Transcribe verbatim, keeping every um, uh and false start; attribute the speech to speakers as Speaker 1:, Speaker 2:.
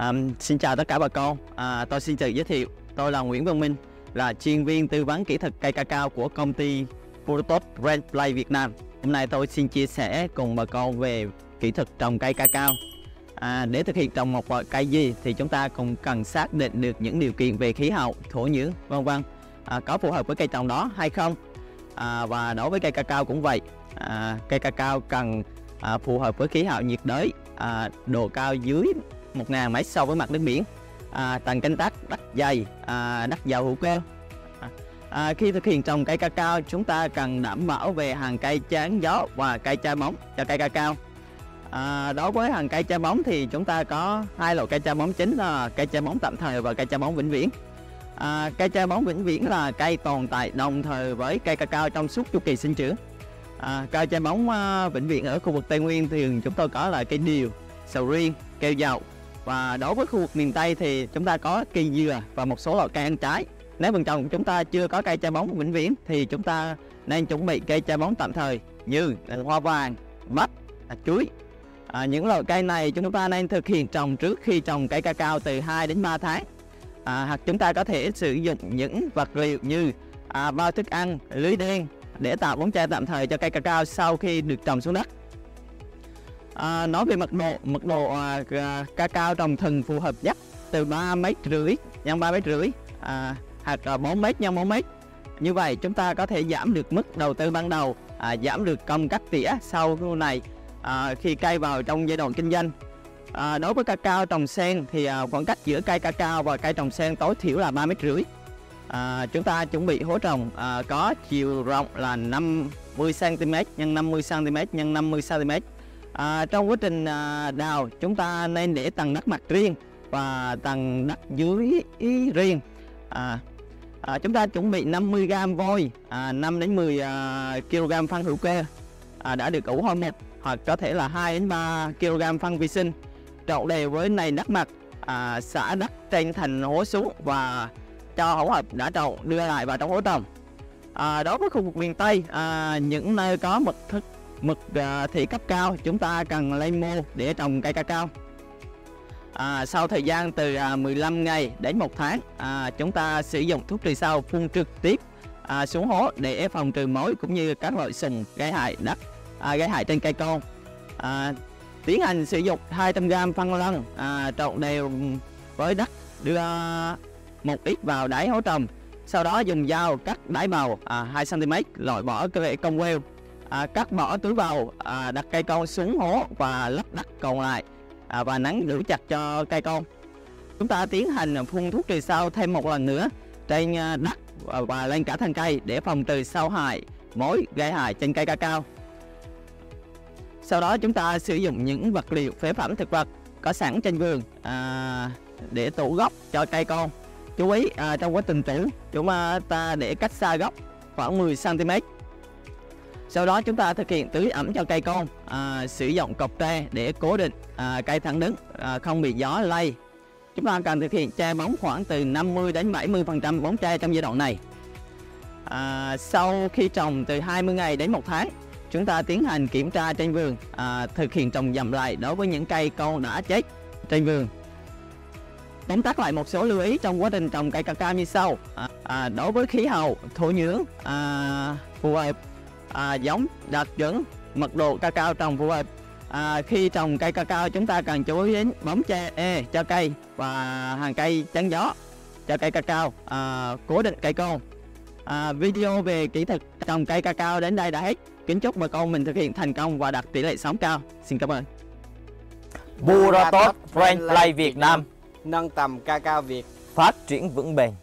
Speaker 1: À, xin chào tất cả bà con, à, tôi xin tự giới thiệu, tôi là Nguyễn Văn Minh, là chuyên viên tư vấn kỹ thuật cây cacao của công ty Protot Rainplay Việt Nam. Hôm nay tôi xin chia sẻ cùng bà con về kỹ thuật trồng cây cacao. À, để thực hiện trồng một loại cây gì thì chúng ta cũng cần xác định được những điều kiện về khí hậu, thổ nhưỡng, vân vân, à, có phù hợp với cây trồng đó hay không. À, và đối với cây cacao cũng vậy, à, cây cacao cần à, phù hợp với khí hậu nhiệt đới, à, độ cao dưới một nghìn mét so với mặt nước biển, à, tầng canh tác đất dày, à, đất giàu hữu cơ. À, à, khi thực hiện trồng cây cacao, chúng ta cần đảm bảo về hàng cây chắn gió và cây chai bóng cho cây cacao. À, đối với hàng cây chai bóng thì chúng ta có hai loại cây chai bóng chính là cây chai bóng tạm thời và cây chai bóng vĩnh viễn. À, cây chai bóng vĩnh viễn là cây tồn tại đồng thời với cây cacao trong suốt chu kỳ sinh trưởng. À, cây chai bóng uh, vĩnh viễn ở khu vực Tây Nguyên thì chúng tôi có là cây điều, sầu riêng, keo dầu. Và đối với khu vực miền Tây thì chúng ta có cây dừa và một số loại cây ăn trái. Nếu vườn trồng chúng ta chưa có cây chai bóng vĩnh viễn thì chúng ta nên chuẩn bị cây chai bóng tạm thời như hoa vàng, bắp, chuối. À, những loại cây này chúng ta nên thực hiện trồng trước khi trồng cây cacao từ hai đến ba tháng. À, hoặc chúng ta có thể sử dụng những vật liệu như à, bao thức ăn, lưới đen để tạo bóng che tạm thời cho cây cacao sau khi được trồng xuống đất. À, nói về mật độ, mật độ à, cacao trồng thừng phù hợp nhất từ ba mét rưỡi nhân ba mét rưỡi, à, hoặc là bốn mét nhân bốn mét. Như vậy chúng ta có thể giảm được mức đầu tư ban đầu, à, giảm được công cắt tỉa sau này à, khi cây vào trong giai đoạn kinh doanh. À, đối với cacao trồng sen thì à, khoảng cách giữa cây cacao và cây trồng sen tối thiểu là ba mét rưỡi. À, chúng ta chuẩn bị hố trồng à, có chiều rộng là năm mươi xăng ti mét nhân năm mươi xăng ti mét nhân năm mươi xăng ti mét. À, trong quá trình à, đào chúng ta nên để tầng đất mặt riêng và tầng đất dưới riêng. À, à, chúng ta chuẩn bị năm mươi gam vôi, à, năm đến mười à, ki lô gam phân hữu cơ à, đã được ủ hormone hoặc có thể là hai đến ba ki lô gam phân vi sinh, trộn đều với nền đất mặt, à, xả đất trên thành hố xuống và cho hỗn hợp đã trộn đưa lại vào trong hố trồng. À, đối với khu vực miền Tây, à, những nơi có mực thức mực à, thị cấp cao, chúng ta cần lấy mô để trồng cây cacao. À, sau thời gian từ à, mười lăm ngày đến một tháng, à, chúng ta sử dụng thuốc trừ sâu phun trực tiếp à, xuống hố để phòng trừ mối cũng như các loại sừng gây hại đất, à, gây hại trên cây con. À, tiến hành sử dụng hai trăm gam phân lân à, trộn đều với đất, đưa một ít vào đáy hố trồng. Sau đó dùng dao cắt đáy bầu à, hai xăng ti mét, loại bỏ cái rễ cong queo, à, cắt bỏ túi bầu, à, đặt cây con xuống hố và lấp đất còn lại, à, và nắn giữ chặt cho cây con. Chúng ta tiến hành phun thuốc trừ sâu thêm một lần nữa trên đất và, và lên cả thân cây để phòng trừ sâu hại, mối gây hại trên cây cacao. Sau đó chúng ta sử dụng những vật liệu phế phẩm thực vật có sẵn trên vườn à, để tủ gốc cho cây con. Chú ý à, trong quá trình tủ chúng ta để cách xa gốc khoảng mười xăng ti mét. Sau đó chúng ta thực hiện tưới ẩm cho cây con, à, sử dụng cọc tre để cố định à, cây thẳng đứng, à, không bị gió lay. Chúng ta cần thực hiện che bóng khoảng từ năm mươi đến bảy mươi phần trăm bóng che trong giai đoạn này. À, sau khi trồng từ hai mươi ngày đến một tháng, chúng ta tiến hành kiểm tra trên vườn, à, thực hiện trồng dặm lại đối với những cây con đã chết trên vườn. Tóm tắt lại một số lưu ý trong quá trình trồng cây cacao như sau. À, à, đối với khí hậu, thổ nhưỡng à, phù hợp, à, giống đạt chuẩn, mật độ cacao trồng phù hợp. À, khi trồng cây cacao chúng ta cần chú ý đến bóng che e cho cây và hàng cây chắn gió cho cây cacao, à, cố định cây con. À, video về kỹ thuật trồng cây cacao đến đây đã hết. Kính chúc bà con mình thực hiện thành công và đạt tỷ lệ sống cao. Xin cảm ơn.
Speaker 2: Protot Rainplay Việt Nam,
Speaker 3: nâng tầm cacao Việt,
Speaker 2: phát triển vững bền.